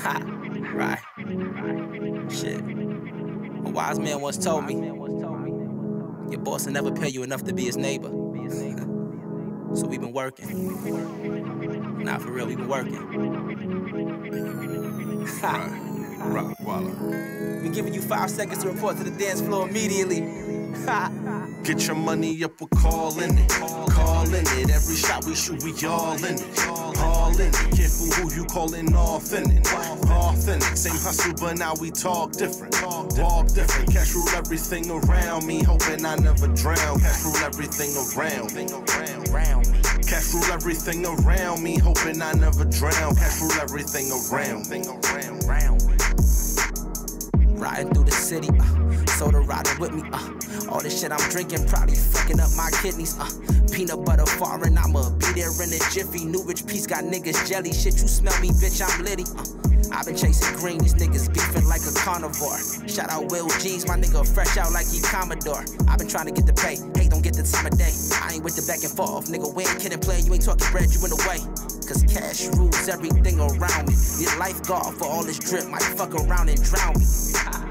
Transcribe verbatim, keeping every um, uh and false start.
Ha, right. Shit. A wise man once told me, your boss will never pay you enough to be his neighbor. So we've been working. Nah, for real, we've been working. Right. Rock Walla. We're giving you five seconds to report to the dance floor immediately. Get your money up, we're calling it. Calling it. Every shot we shoot, we all in it. All in it. Careful who you calling off in it. Authentic. Same hustle, but now we talk different. Walk different. Cash rule everything around me. Hoping I never drown. Cash rule everything around me. Cash rule everything around me. Hoping I never drown. Cash rule everything around me. Riding through the city, uh, soda riding with me, uh, all this shit I'm drinking probably fucking up my kidneys, uh, peanut butter foreign, I'ma be there in a jiffy, new rich piece got niggas jelly, shit you smell me bitch I'm litty, uh, I've been chasing green, these niggas beefing like a carnivore, shout out Will G's, my nigga fresh out like he Commodore, I've been trying to get the pay, hey don't get the time of day, I ain't with the back and forth, nigga we ain't kidding play, you ain't talking bread, you in the way. Cause cash rules everything around me. Your lifeguard for all this drip might fuck around and drown me.